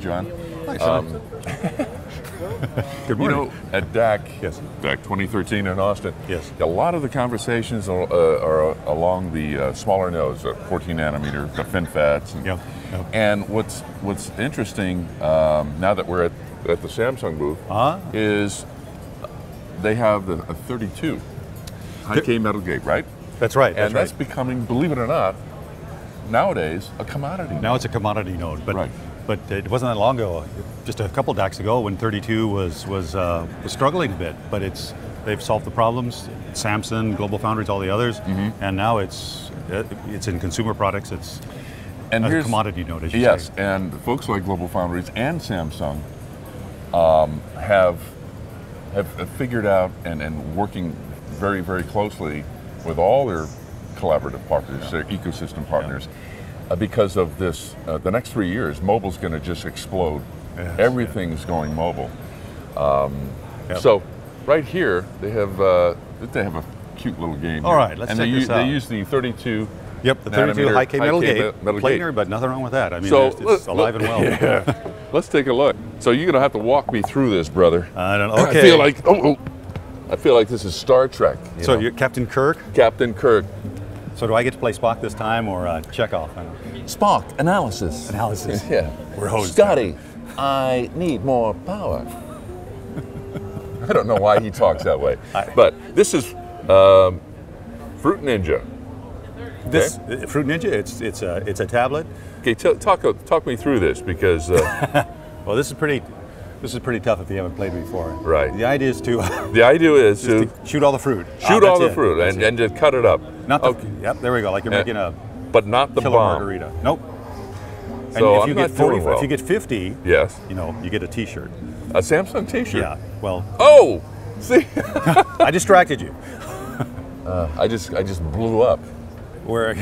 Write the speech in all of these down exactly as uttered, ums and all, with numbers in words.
John. Hi, Um, Good morning. You know, at D A C, Yes. D A C twenty thirteen in Austin, Yes. a lot of the conversations are, uh, are along the uh, smaller nodes, the fourteen nanometer, the FinFETs. And, Yep, yep. and what's what's interesting um, now that we're at, at the Samsung booth Ah. is they have the a thirty-two high K metal gate, right? That's right. And That's that's right. becoming, believe it or not, nowadays a commodity. Now it's a commodity node, but Right. but it wasn't that long ago, just a couple D A Cs ago, when thirty-two was was uh, was struggling a bit. But it's they've solved the problems. Samsung, Global Foundries, all the others, Mm-hmm. and now it's it's in consumer products. It's and a here's, commodity node, as you yes, say. and folks like Global Foundries and Samsung um, have, have have figured out and, and working very, very closely with all their collaborative partners, their ecosystem partners, uh, because of this, uh, the next three years, mobile's going to just explode. Yes, Everything's going mobile. Um, Yep. So, right here, they have uh, they have a cute little game. All here. right, let's and check they this use, out. They use the thirty-two. Yep, the thirty-two nanometer high K metal high K gate, metal planar, gate. but nothing wrong with that. I mean, So it's, it's alive and well. Yeah. Let's take a look. So you're gonna have to walk me through this, brother. I don't know. Okay. I feel like oh, oh, I feel like this is Star Trek. You so know? you're Captain Kirk. Captain Kirk. So do I get to play Spock this time, or uh, Chekhov? I don't know. Spock analysis. Analysis. Yeah. We're hosed. Scotty, I need more power. I don't know why he talks that way, but this is um, Fruit Ninja. This uh, Fruit Ninja, it's it's a it's a tablet. Okay, t- talk talk me through this because uh, Well, this is pretty this is pretty tough if you haven't played before. Right. The idea is to, the idea is to, to shoot all the fruit. shoot Ah, all that's the it. fruit That's and, it. and to cut it up. Not the. Okay. Yep. There we go. Like you're Yeah. making a But not the killer bomb. margarita. Nope. And So if I'm you not get forty, doing well. if you get fifty, Yes. you know, you get a T-shirt. A Samsung T-shirt. Yeah. Well, Oh, see, I distracted you. uh, I just I just blew up. We're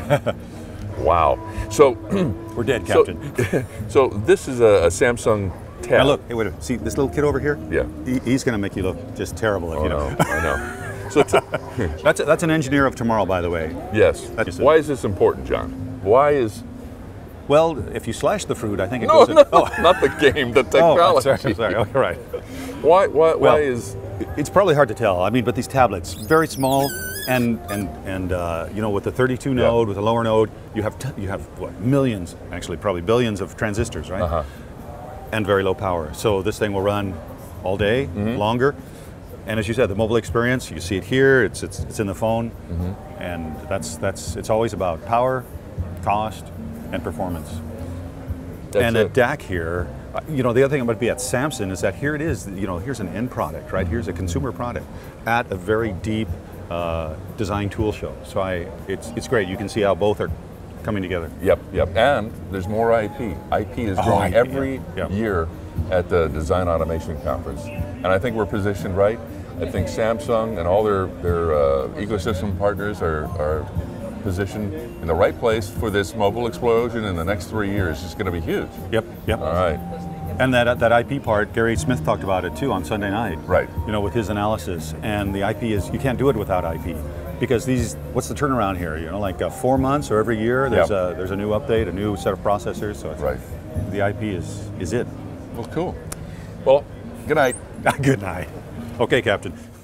Wow. So, we're dead, so, Captain. so this is a, a Samsung tab. Now look, hey, wait a minute. See this little kid over here? Yeah. He, he's going to make you look just terrible if Oh you know. no, I know. So t- That's a, that's an engineer of tomorrow, by the way. yes. That's it. Why is this important, John? Why is Well, if you slash the fruit, I think it no, goes. no, in, oh, not the game, the oh, I'm technology. sorry. I'm sorry. Okay, right. Why, why, Well, why is It's probably hard to tell. I mean, but these tablets, very small, and and and uh, you know, with the thirty-two Yeah. node, with the lower node, you have t- you have what millions, actually, probably billions of transistors, right? Uh-huh. And very low power. So this thing will run all day, Mm-hmm. longer. And as you said, the mobile experience, you see it here. It's it's it's in the phone, Mm-hmm. and that's that's it's always about power, cost, and performance. that's and it. at D A C here, uh, you know, the other thing about be at Samsung is that here it is, you know, here's an end product, right? Here's a consumer product at a very deep uh, design tool show. So I, it's it's great. You can see how both are coming together. Yep, yep. And there's more I P. I P is Oh, growing I P, every yeah. Yeah. year at the Design Automation Conference. And I think we're positioned right. I think Samsung and all their, their uh, ecosystem partners are, are positioned in the right place for this mobile explosion in the next three years. It's going to be huge. Yep, yep. All right. And that that I P part, Gary Smith talked about it too on Sunday night. Right. You know, with his analysis. And the I P is, you can't do it without I P. Because these, what's the turnaround here? You know, like uh, four months or every year, there's Yep. a there's a new update, a new set of processors. So it's, Right. the I P is is it. Well, cool. Well, good night. Good night. Okay, Captain.